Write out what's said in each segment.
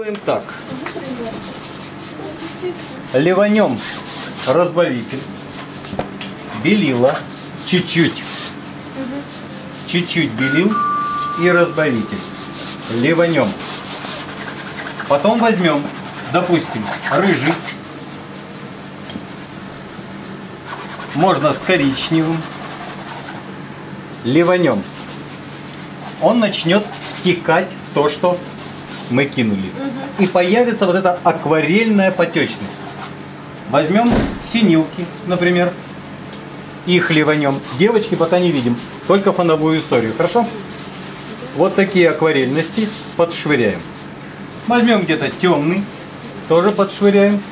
Делаем так. Ливанем разбавитель, белила, чуть-чуть белил и разбавитель. Ливанем. Потом возьмем, допустим, рыжий. Можно с коричневым. Ливанем. Он начнет втекать в то, что мы кинули. И появится вот эта акварельная потечность. Возьмем синилки, например. Их ливанем. Девочки пока не видим. Только фоновую историю. Хорошо? Вот такие акварельности подшвыряем. Возьмем где-то темный. Тоже подшвыряем.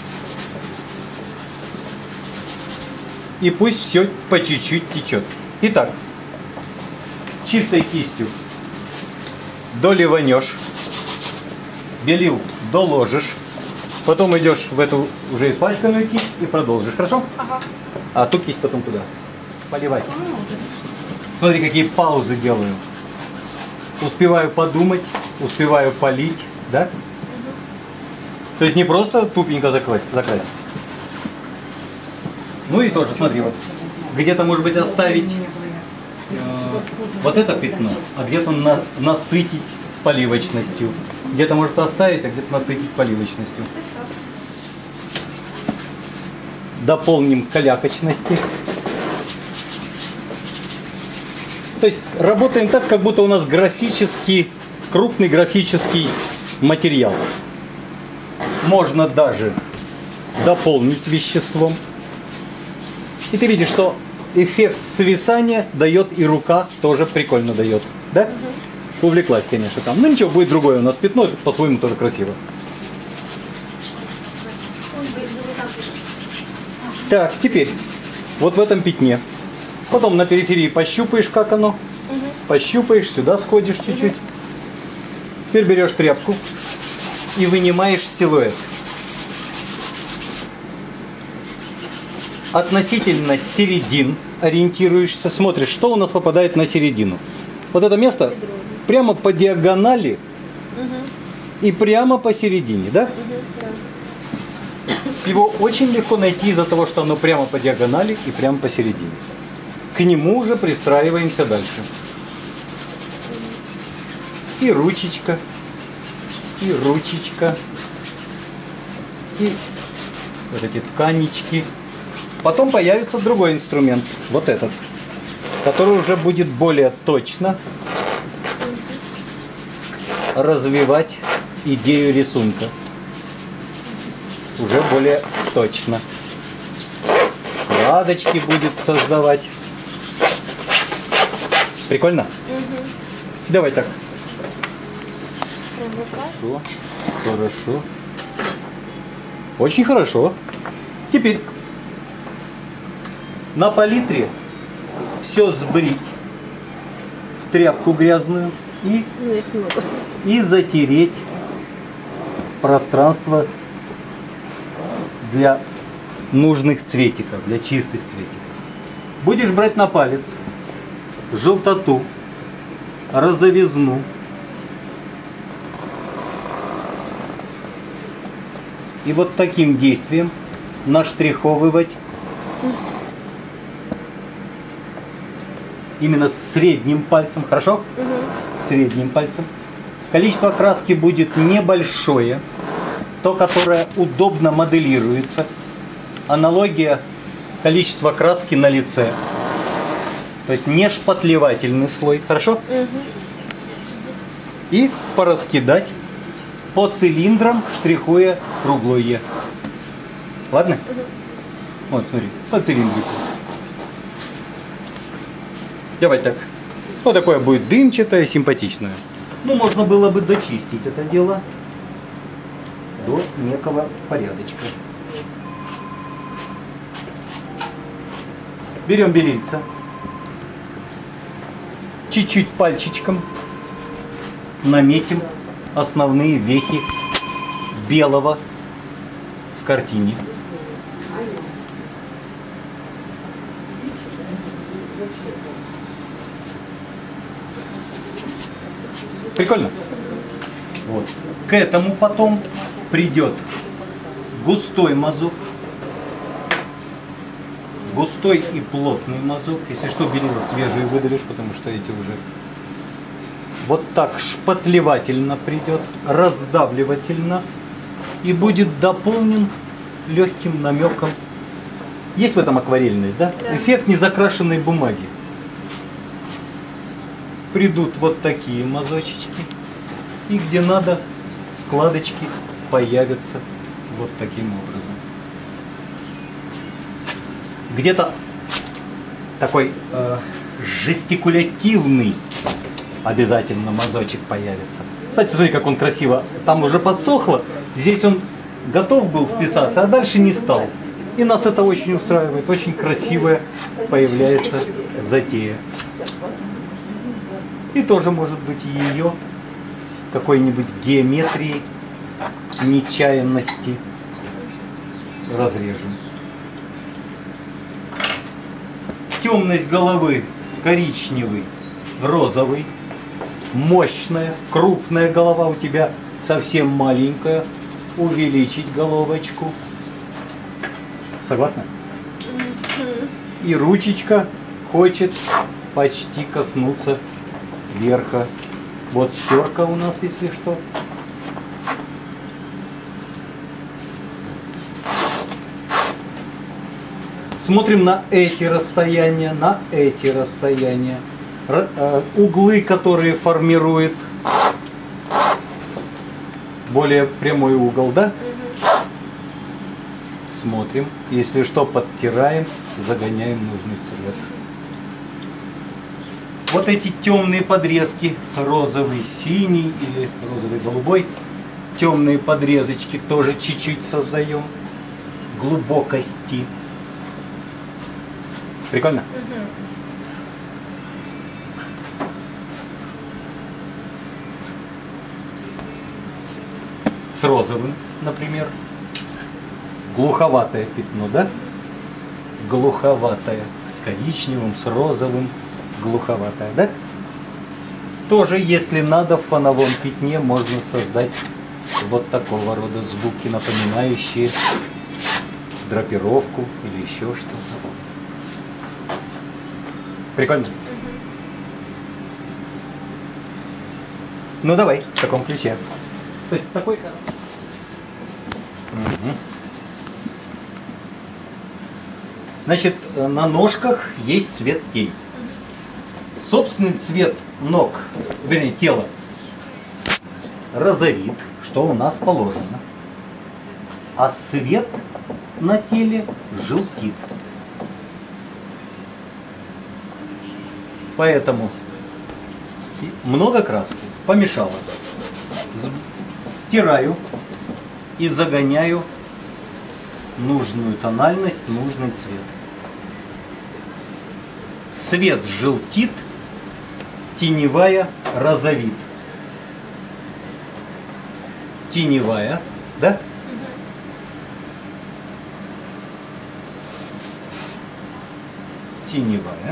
И пусть все по чуть-чуть течет. Итак, чистой кистью доливанешь, белил доложишь, потом идешь в эту уже испачканную кисть и продолжишь. Хорошо? Ага. А ту кисть потом куда? Поливать. Смотри, какие паузы делаю. Успеваю подумать, успеваю полить, да? Угу. То есть не просто тупенько закрасить. Ну и тоже, смотри, вот где-то, может быть, оставить вот это пятно, а где-то насытить поливочностью. Где-то может оставить, а где-то насытить поливочностью. Дополним калякочности. То есть работаем так, как будто у нас крупный графический материал. Можно даже дополнить веществом. И ты видишь, что эффект свисания дает и рука тоже прикольно дает. Да? Угу. Увлеклась, конечно, там. Ну ничего, будет другое у нас пятно, по-своему тоже красиво. Так, теперь вот в этом пятне. Потом на периферии пощупаешь, как оно. Угу. Пощупаешь, сюда сходишь чуть-чуть. Теперь берешь тряпку и вынимаешь силуэт. Относительно середин ориентируешься, смотришь, что у нас попадает на середину. Вот это место прямо по диагонали и прямо посередине, да? Его очень легко найти из-за того, что оно прямо по диагонали и прямо посередине. К нему уже пристраиваемся дальше. И ручечка, и ручечка, и вот эти тканички. Потом появится другой инструмент, вот этот, который уже будет более точно развивать идею рисунка. Уже более точно. Складочки будет создавать. Прикольно? Угу. Давай так. Хорошо, хорошо. Очень хорошо. Теперь на палитре все сбрить в тряпку грязную и затереть пространство для нужных цветиков, для чистых цветиков. Будешь брать на палец желтоту, розовизну и вот таким действием наштриховывать именно средним пальцем, хорошо? Угу. Средним пальцем. Количество краски будет небольшое, то, которое удобно моделируется. Аналогия количества краски на лице. То есть не шпатлевательный слой, хорошо? Угу. И пораскидать по цилиндрам, штрихуя круглое. Ладно? Угу. Вот, смотри, по цилиндрику. Давай так. Вот такое будет дымчатое, симпатичное. Ну, можно было бы дочистить это дело до некого порядочка. Берем белильца. Чуть-чуть пальчичком наметим основные вехи белого в картине. Прикольно? Вот. К этому потом придет густой мазок. Густой и плотный мазок. Если что, белила свежие выдавишь, потому что эти уже... Вот так шпатлевательно придет, раздавливательно. И будет дополнен легким намеком. Есть в этом акварельность, да? Да. Эффект незакрашенной бумаги. Придут вот такие мазочечки. И где надо, складочки появятся вот таким образом. Где-то такой жестикулятивный обязательно мазочек появится. Кстати, смотри, как он красиво. Там уже подсохло. Здесь он готов был вписаться, а дальше не стал. И нас это очень устраивает. Очень красивая появляется затея. И тоже может быть ее какой-нибудь геометрии, нечаянности разрежем. Темность головы коричневый, розовый, мощная, крупная голова у тебя совсем маленькая. Увеличить головочку. Согласна? И ручечка хочет почти коснуться верха. Вот стерка у нас, если что. Смотрим на эти расстояния, на эти расстояния. Углы, которые формирует более прямой угол, да? Смотрим. Если что, подтираем, загоняем нужный цвет. Вот эти темные подрезки, розовый, синий или розовый, голубой, темные подрезочки тоже чуть-чуть создаем глубокости. Прикольно? С розовым, например. Глуховатое пятно, да? Глуховатое. С коричневым, с розовым. Глуховатое, да? Тоже, если надо, в фоновом пятне можно создать вот такого рода звуки, напоминающие драпировку или еще что-то. Прикольно? Ну давай, в таком ключе. То есть такой... Значит, на ножках есть цвет тень. Собственный цвет ног, вернее тела, розовит, что у нас положено. А свет на теле желтит. Поэтому много краски помешало. Стираю и загоняю нужную тональность, нужный цвет. Свет желтит, теневая розовит. Теневая, да? Теневая.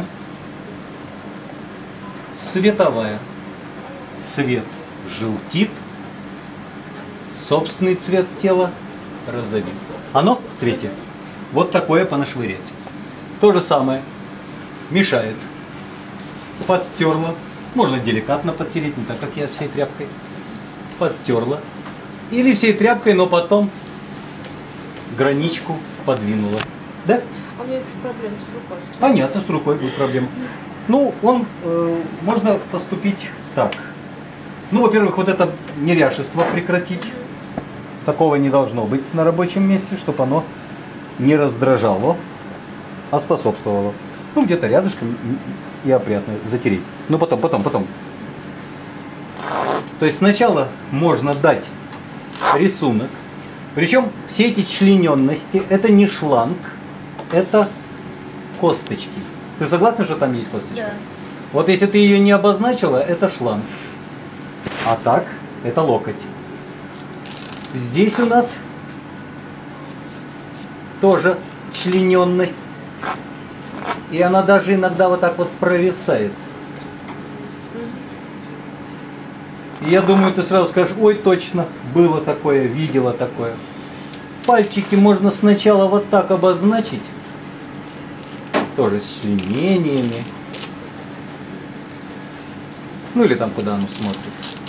Световая. Свет желтит, собственный цвет тела розовит. Оно в цвете. Вот такое понашвырять. То же самое. Мешает. Подтерла. Можно деликатно подтереть, не так, как я всей тряпкой. Подтерла. Или всей тряпкой, но потом граничку подвинула. Да? А у меня проблемы с рукой. Понятно, с рукой будет проблема. Ну, можно поступить так. Ну, во-первых, вот это неряшество прекратить. Такого не должно быть на рабочем месте, чтобы оно не раздражало, а способствовало. Ну, где-то рядышком и опрятно затереть. Ну, потом. То есть сначала можно дать рисунок. Причем все эти члененности, это не шланг, это косточки. Ты согласна, что там есть косточка? Да. Вот если ты ее не обозначила, это шланг. А так, это локоть. Здесь у нас тоже члененность. И она даже иногда вот так вот провисает. И я думаю, ты сразу скажешь, ой, точно, было такое, видела такое. Пальчики можно сначала вот так обозначить, тоже с членениями. Ну или там, куда оно смотрит.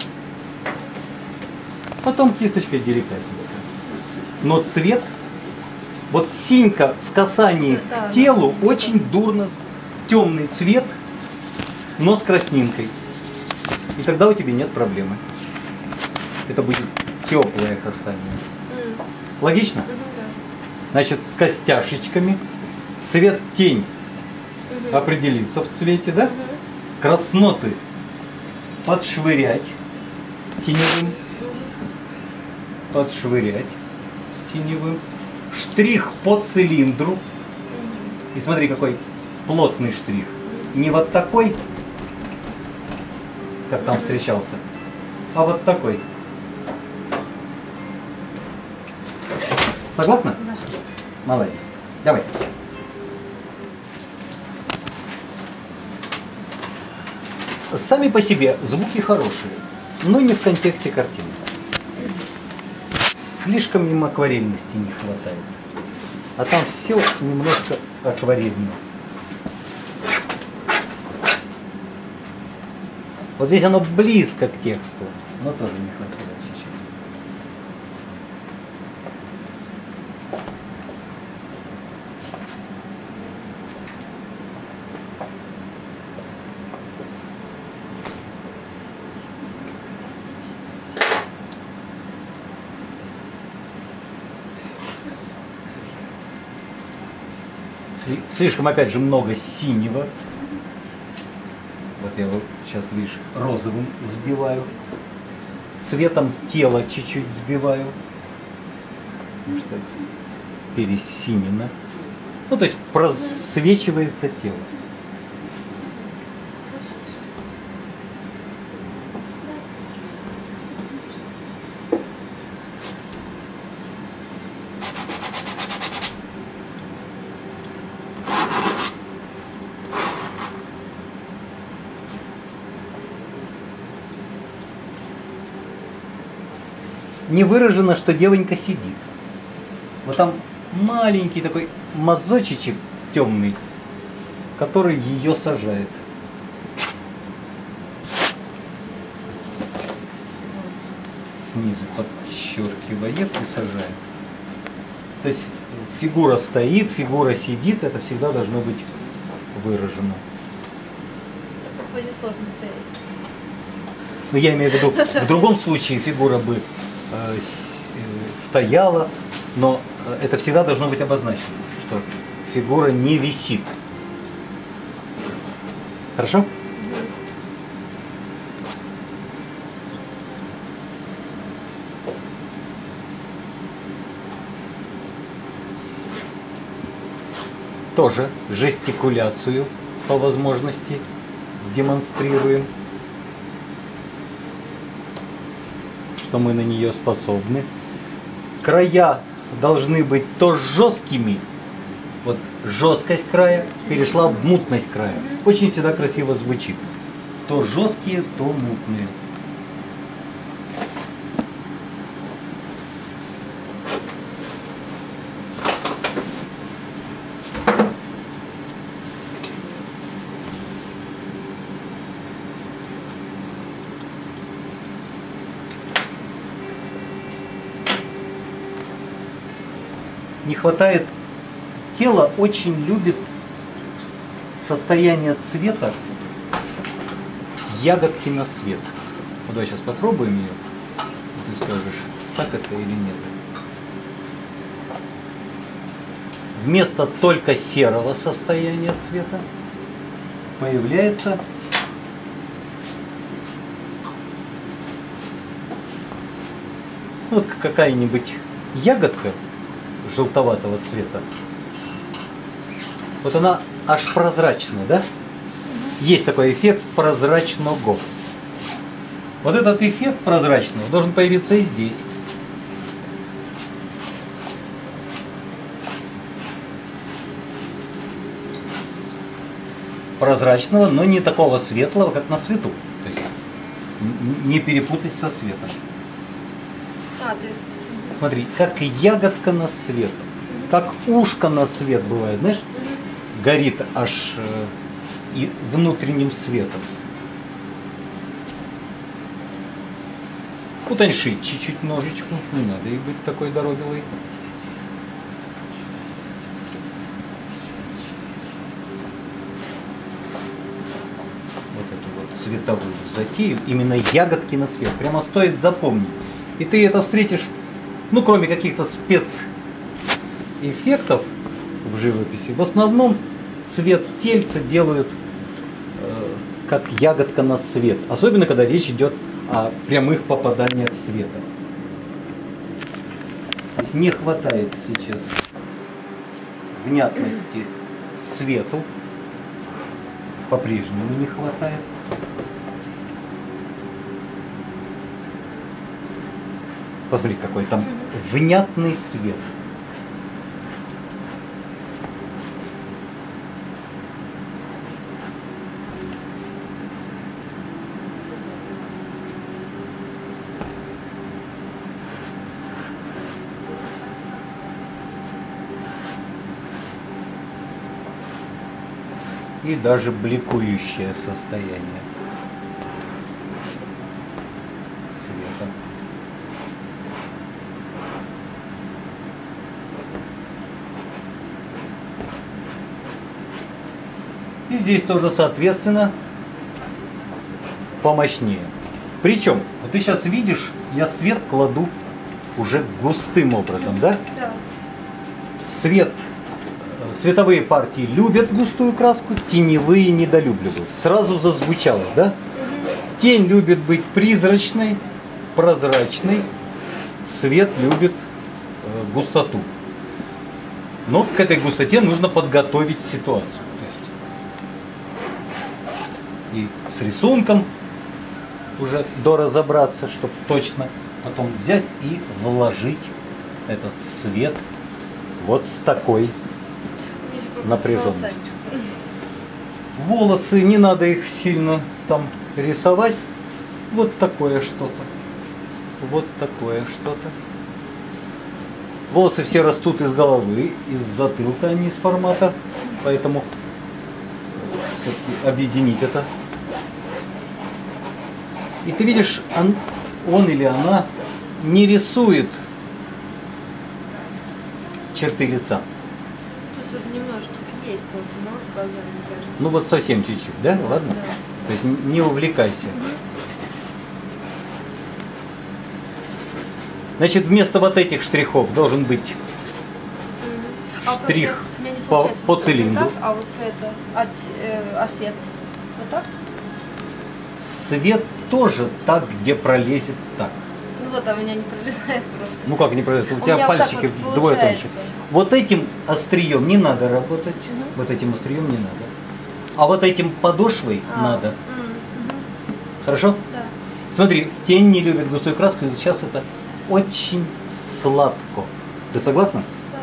Потом кисточкой деликатненько. Но цвет, вот синька в касании к телу очень дурно. Темный цвет, но с краснинкой. И тогда у тебя нет проблемы. Это будет теплое касание. Логично? Значит, с костяшечками. Свет-тень определиться в цвете, да? Красноты подшвырять теневым. Подшвырять теневым. Штрих по цилиндру. И смотри, какой плотный штрих. Не вот такой, как там встречался, а вот такой. Согласна? Да. Молодец. Давай. Сами по себе звуки хорошие, но не в контексте картины. Слишком им акварельности не хватает. А там все немножко акварельно. Вот здесь оно близко к тексту, но тоже не хватает чуть-чуть. Слишком, опять же, много синего. Вот я его сейчас, видишь, розовым сбиваю. Цветом тела чуть-чуть сбиваю. Потому что пересинено. Ну, то есть просвечивается тело. Не выражено, что девонька сидит. Вот там маленький такой мазочечек темный, который ее сажает. Снизу подчеркивает и сажает. То есть фигура стоит, фигура сидит, это всегда должно быть выражено. В ходе сложно стоять. Но я имею в виду, в другом случае фигура бы стояла, но это всегда должно быть обозначено, что фигура не висит. Хорошо? Тоже жестикуляцию по возможности демонстрируем, что мы на нее способны. Края должны быть то жесткими, вот жесткость края перешла в мутность края. Очень всегда красиво звучит. То жесткие, то мутные. Не хватает, тело очень любит состояние цвета ягодки на свет. Вот давай сейчас попробуем ее, и ты скажешь, так это или нет. Вместо только серого состояния цвета появляется вот какая-нибудь ягодка желтоватого цвета. Вот она аж прозрачная, да? Есть такой эффект прозрачного. Вот этот эффект прозрачного должен появиться и здесь. Прозрачного, но не такого светлого, как на свету. То есть Не перепутать со светом. А, то есть... Смотри, как ягодка на свет, как ушко на свет бывает, знаешь, горит аж и внутренним светом. Утоньшить чуть-чуть ножичку, не надо и быть такой дорогилой. Вот эту вот цветовую затею, именно ягодки на свет, прямо стоит запомнить. И ты это встретишь, ну кроме каких-то спецэффектов в живописи, в основном цвет тельца делают как ягодка на свет, особенно когда речь идет о прямых попаданиях света. То есть не хватает сейчас внятности свету, по-прежнему не хватает. Посмотри, какой там внятный свет. И даже бликующее состояние света. И здесь тоже, соответственно, помощнее. Причем, вот ты сейчас видишь, я свет кладу уже густым образом, да? Да. Световые партии любят густую краску, теневые недолюбливают. Сразу зазвучало, да? Тень любит быть призрачной, прозрачной, свет любит густоту. Но к этой густоте нужно подготовить ситуацию. То есть и с рисунком уже доразобраться, чтобы точно потом взять и вложить этот свет вот с такой напряженностью. Волосы, не надо их сильно там рисовать. Вот такое что-то. Вот такое что-то. Волосы все растут из головы, из затылка, а не из формата. Поэтому все-таки объединить это. И ты видишь, он или она не рисует черты лица. Тут немножечко есть, вот нос, глаза, мне кажется. Ну вот совсем чуть-чуть, да? Ладно? Да. То есть не увлекайся. Значит, вместо вот этих штрихов должен быть штрих по цилиндру. Так, а вот это, а свет? Вот так? Свет тоже так, где пролезет так. Ну вот, а у меня не пролезает просто. Ну как не пролезет? У тебя меня вот так пальчики вот вдвое получается. тоньше. Вот этим острием не надо работать. Вот этим острием не надо. А вот этим подошвой надо. Хорошо? Да. Смотри, тень не любит густую краску, и сейчас это очень сладко. Ты согласна? Да.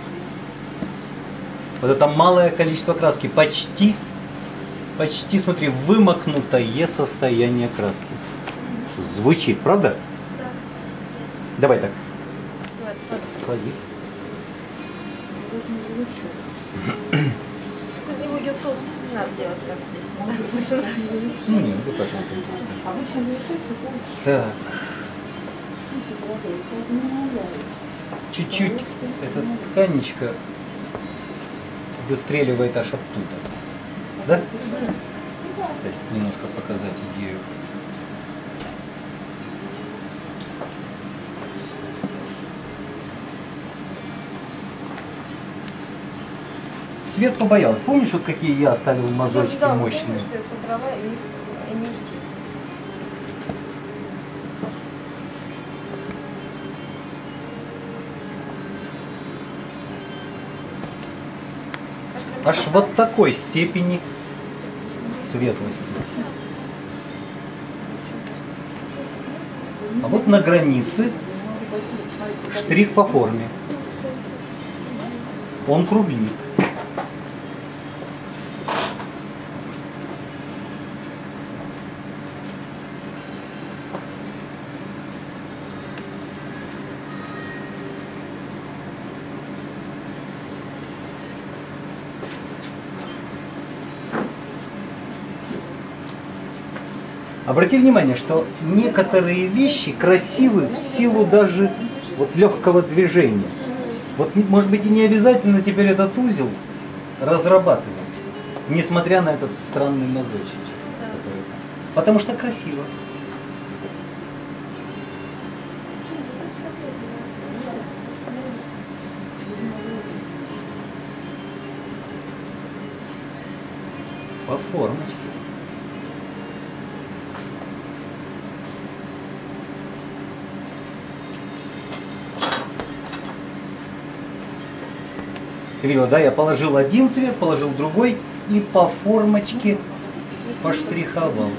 Вот это малое количество краски, почти, смотри, вымокнутое состояние краски. Звучит, правда? Да. Давай так. Вот, вот. Клади. Только у него идет толстый. Не надо делать, как здесь. Мне так больше нравится. Ну нет, ну конечно. Так. Чуть-чуть эта тканечка выстреливает аж оттуда. Да? То есть немножко показать идею. Свет побоялась. Помнишь, вот какие я оставил мазочки Да, мощные? что я собрала и не успела. Аж вот такой степени светлости. А вот на границе штрих по форме. Он круглит. Обрати внимание, что некоторые вещи красивы в силу даже вот легкого движения. Вот, может быть, и не обязательно теперь этот узел разрабатывать, несмотря на этот странный мазочек. Который... Потому что красиво. По формочке. Ты видела, да? Я положил один цвет, положил другой и по формочке поштриховал.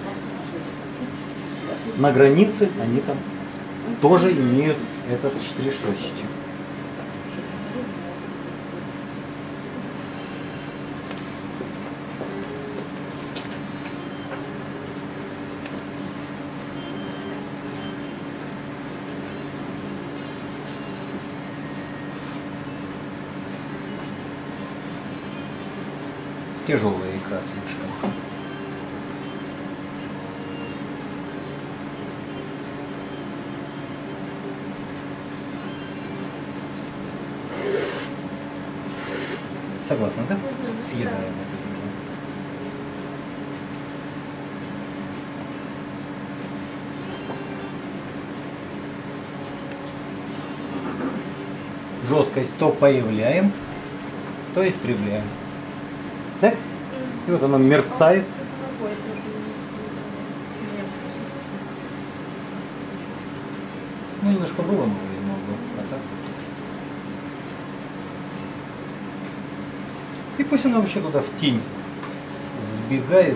На границе они там тоже имеют этот штришочек. Тяжелая икра слишком. Согласна, да? Съедаем это дело. Жесткость то появляем, то истребляем. Так? И вот оно мерцает. Ну, немножко было много, а так. И пусть она вообще туда в тень сбегает.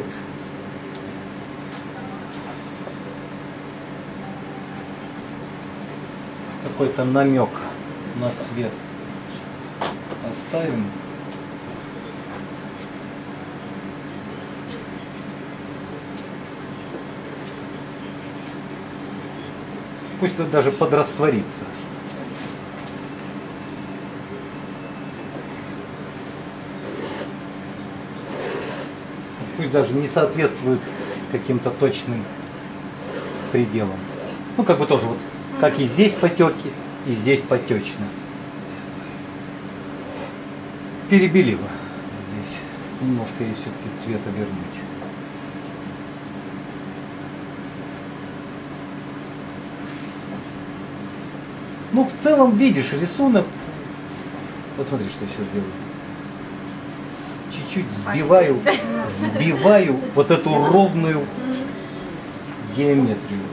Какой-то намек на свет оставим. Пусть это даже подрастворится. Пусть даже не соответствует каким-то точным пределам. Ну, как бы тоже, вот, как и здесь потеки, и здесь потечно. Перебелила здесь. Немножко ей все-таки цвета вернуть. Ну, в целом, видишь, рисунок. Посмотри, что я сейчас делаю. Чуть-чуть сбиваю вот эту ровную геометрию.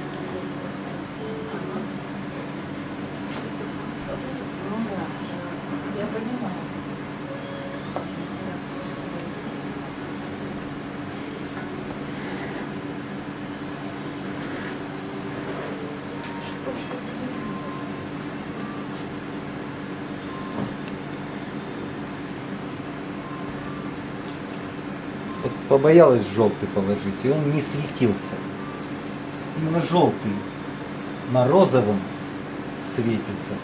Вот побоялась желтый положить, и он не светился. Именно желтый на розовом светится.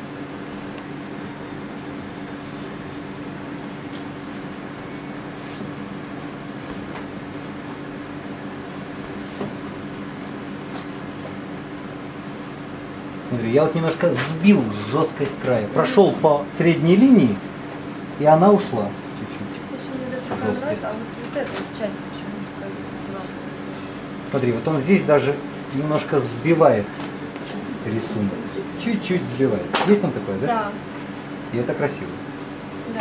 Смотри, я вот немножко сбил жесткость края, прошел по средней линии, и она ушла чуть-чуть. Жесткость. А вот эта часть почему-то. Смотри, вот он здесь даже немножко сбивает рисунок. Чуть-чуть сбивает. Есть там такое, да? Да. И это красиво. Да.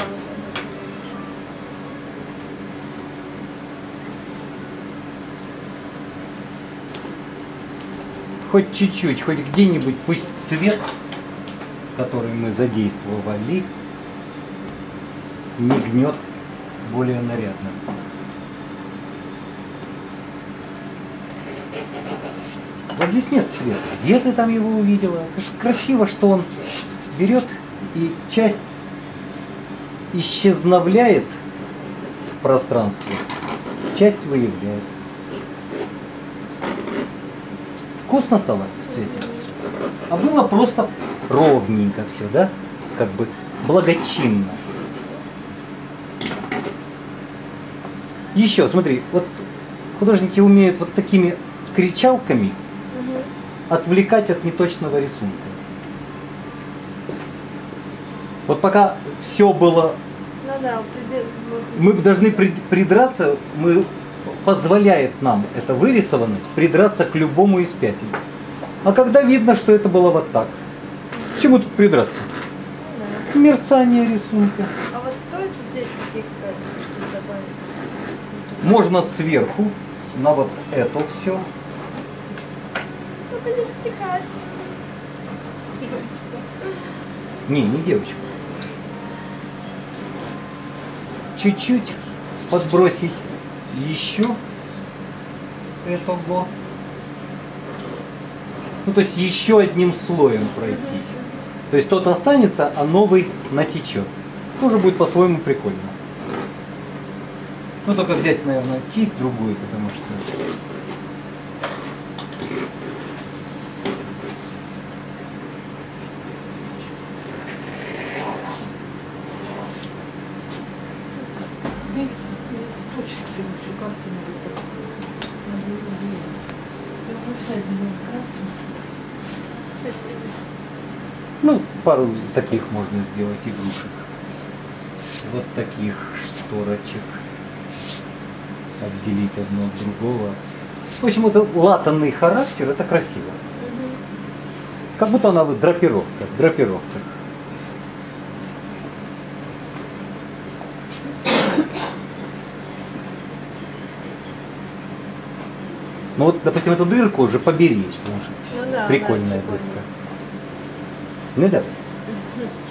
Хоть чуть-чуть, хоть где-нибудь, пусть цвет, который мы задействовали, мигнет более нарядно. Вот здесь нет света. Где ты там его увидела? Это же красиво, что он берет и часть исчезновляет в пространстве, часть выявляет. Вкусно стало в цвете? А было просто ровненько все, да? Как бы благочинно. Еще, смотри, вот художники умеют вот такими кричалками Мгм. отвлекать от неточного рисунка. Вот пока все было, Ну да, мы должны придраться, позволяет нам эта вырисованность придраться к любому из пятен. А когда видно, что это было вот так, к чему тут придраться? да. Мерцание рисунка. А вот стоит вот здесь каких-то что-то добавить? Можно сверху на вот это все. Только не стекать. Не девочка. Чуть-чуть подбросить еще этого. Ну, то есть еще одним слоем пройтись. То есть тот останется, а новый натечет. Тоже будет по-своему прикольно. Ну, только взять, наверное, кисть другую, потому что... Ну, пару таких можно сделать игрушек. Вот таких шторочек. Отделить одно от другого. В общем, это латанный характер, это красиво. Мгм. Как будто она вот драпировка. Ну вот, допустим, эту дырку уже поберечь, потому что Ну да, прикольная да, прикольно. дырка. Ну да.